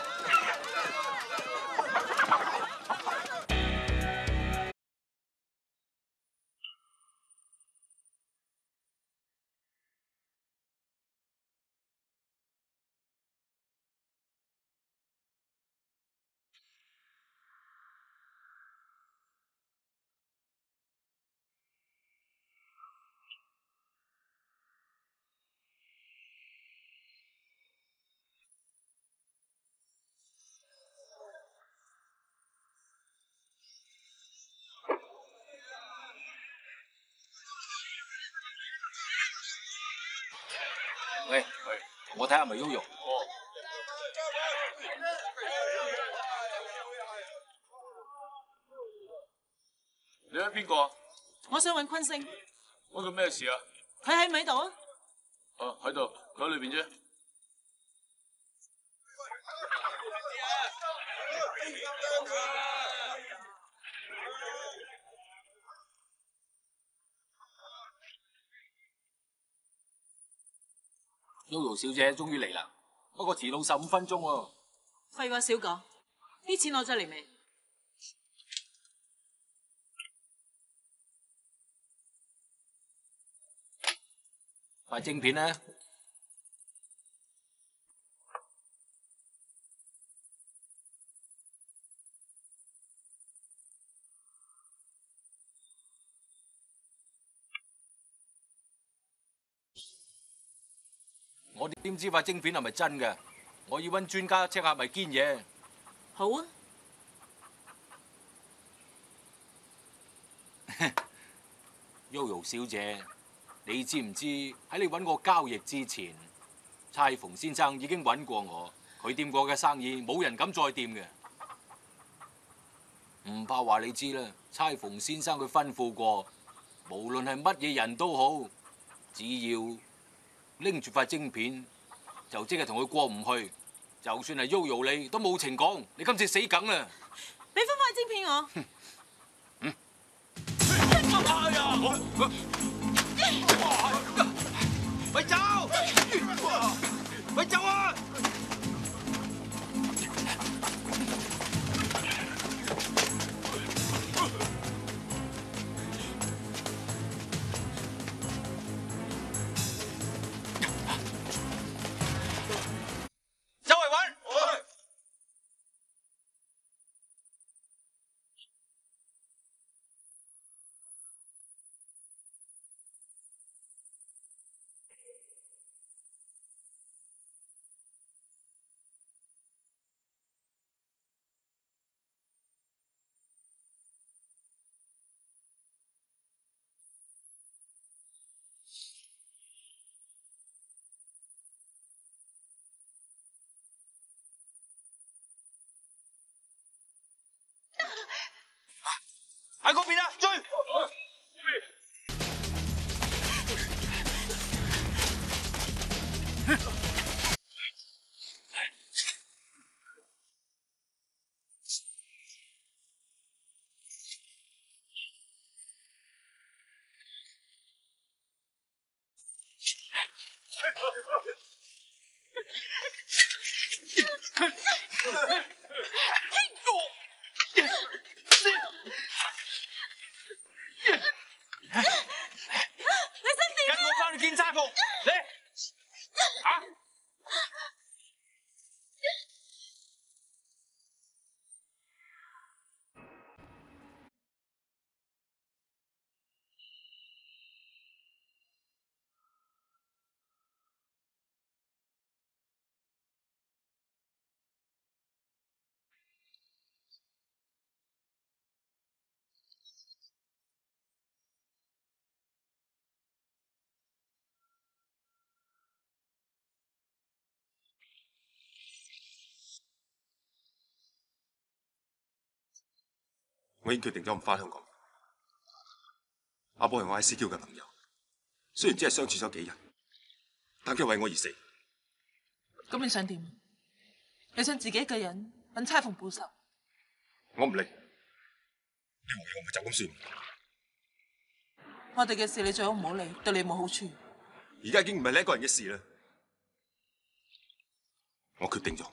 喂，喂，我睇下咪 Yoyo。哦。 你係邊個？ 我想揾坤星。 揾佢咩事啊？ 佢喺唔喺度啊？ 啊，喺度，佢喺裏邊啫。 Yoyo 小姐終於嚟啦，不過遲到十五分鐘喎。 廢話少講，啲錢攞咗嚟未？ 塊晶片呢？我點知塊晶片係咪真嘅？我要揾專家 check 下係咪堅嘢。 好啊。 Yoyo 小姐，你知唔知喺你揾我交易之前，蔡馮先生已經揾過我，佢掂過嘅生意冇人敢再掂嘅。 唔怕話你知啦，差馮先生佢吩咐過，無論係乜嘢人都好，只要拎住塊晶片，就即係同佢過唔去。就算係 Yoyo 你都冇情講，你今次死梗啦！ 俾翻塊晶片我。 嗯。 哎呀！咪走！咪走啊！周圍揾。喺嗰邊啊！追！我已經決定咗唔返香港。阿波係我 I C Q 嘅朋友，雖然只係相處咗幾日，但佢為我而死。 咁你想點？你想自己一個人揾差鳳報仇？ 我唔理，你冇嘢我咪就咁算。 我哋嘅事你最好唔好理，對你冇好處。 而家已經唔係你一個人嘅事啦，我決定咗。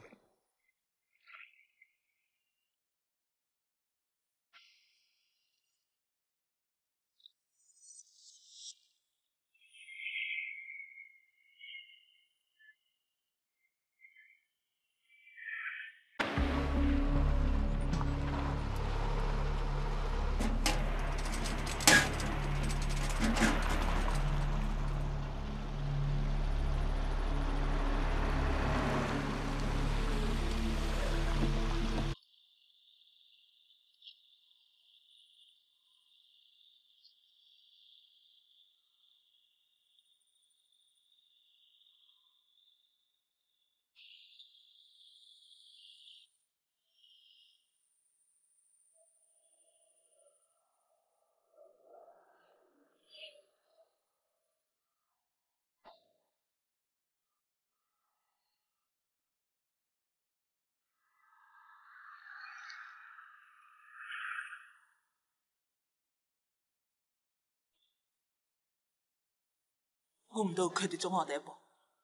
估唔到佢哋早我哋一步。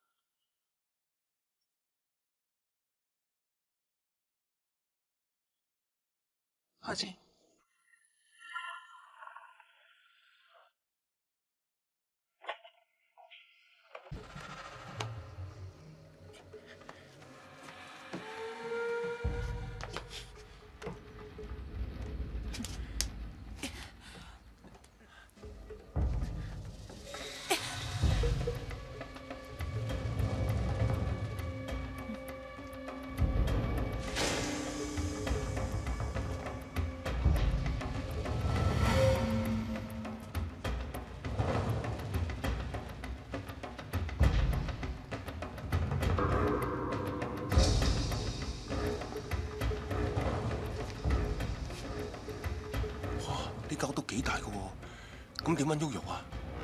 開始。 咁點揾喐喐啊？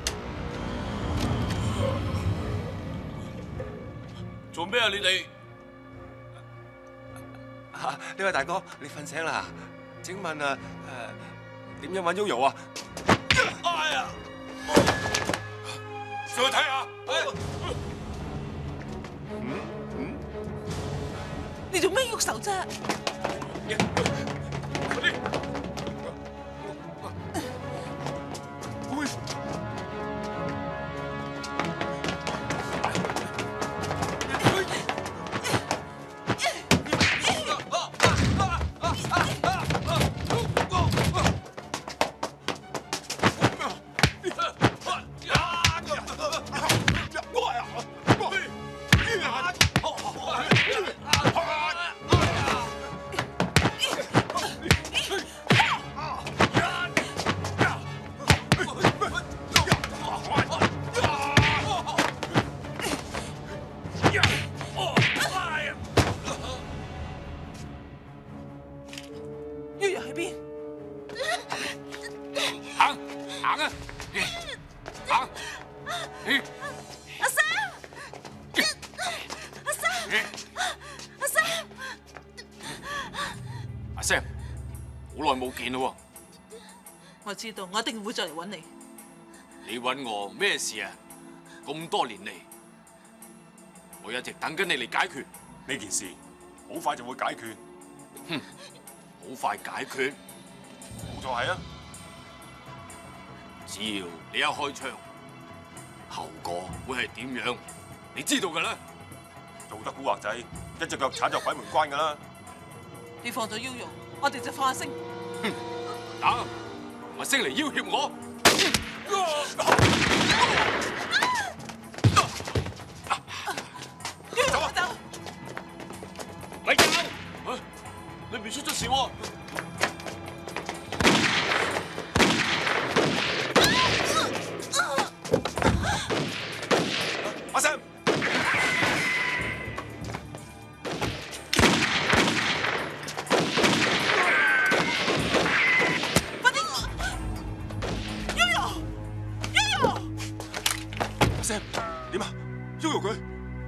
做咩啊你哋？ 啊，呢位大哥，你瞓醒啦？請問啊，誒點樣揾喐喐啊？ 哎呀！上去睇下。 你做咩喐手啫？我知道，我一定會再嚟揾你。 你揾我咩事啊？咁多年嚟，我一直等緊你嚟解決呢件事，好快就會解決。 哼，好快解決， 冇錯係啊！ 只要你一開槍，後果會係點樣？你知道㗎啦。 做得古惑仔，一隻腳踩咗鬼門關㗎啦！ 你放咗腰肉，我哋就放阿星。 哼，打！阿星嚟要挾我。 走啊走！ 咪走！啊，裏面出咗事喎！ 阿 Sam！點啊？喐喐佢！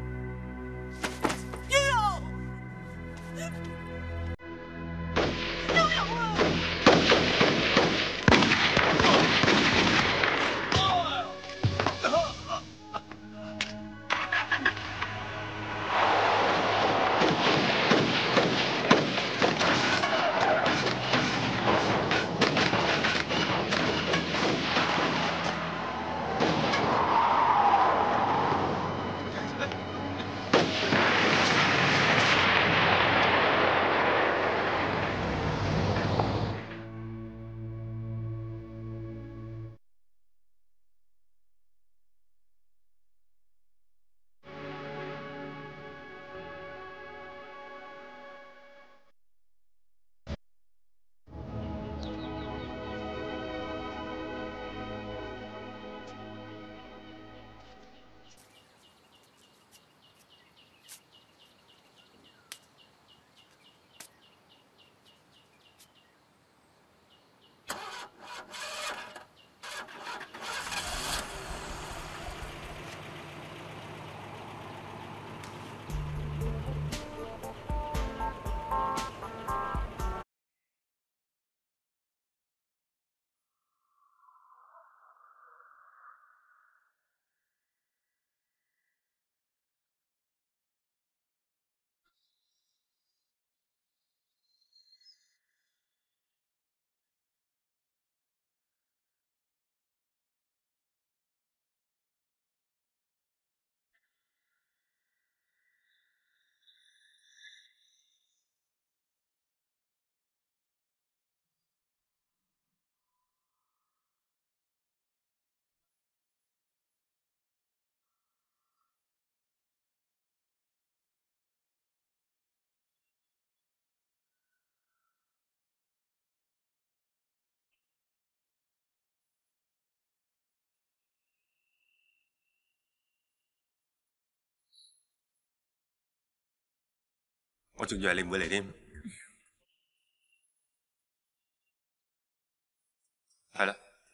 我仲以為你唔會嚟添。係啦，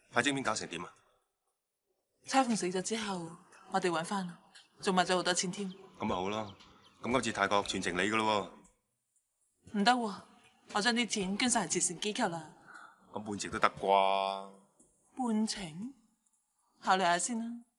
塊晶片搞成點啊？ 差鳳死咗之後，我哋揾翻啦，仲賣咗好多錢添。 咁咪好咯，咁今次泰國全程你噶咯喎。唔得喎，我將啲錢捐晒慈善機構啦。 咁半程都得啩？ 半程，考慮下先啦。